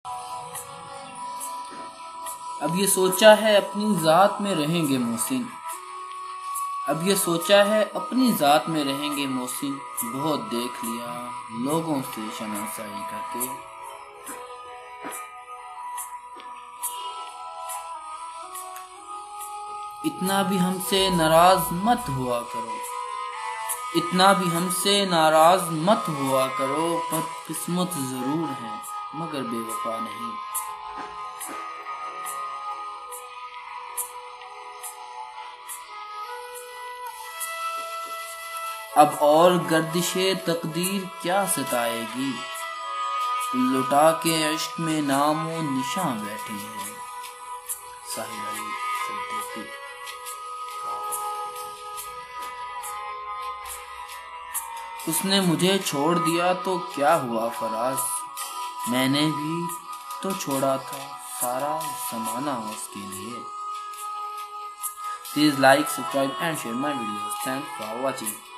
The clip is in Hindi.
अब ये सोचा है अपनी ज़ात में रहेंगे मोहसिन, अब ये सोचा है अपनी ज़ात में रहेंगे मोहसिन। बहुत देख लिया लोगों से शनासाई करके, इतना भी हमसे नाराज मत हुआ करो, इतना भी हमसे नाराज मत हुआ करो। बदकिस्मत जरूर है मगर बेवफा नहीं। अब और गर्दिशे तकदीर क्या सताएगी, लुटा के इश्क में नामो निशां बैठे हैं। साहिल अली सिद्दीकी। उसने मुझे छोड़ दिया तो क्या हुआ फराज, मैंने भी तो छोड़ा था सारा ज़माना उसके लिए। Please like, subscribe and share my videos. Thanks for watching.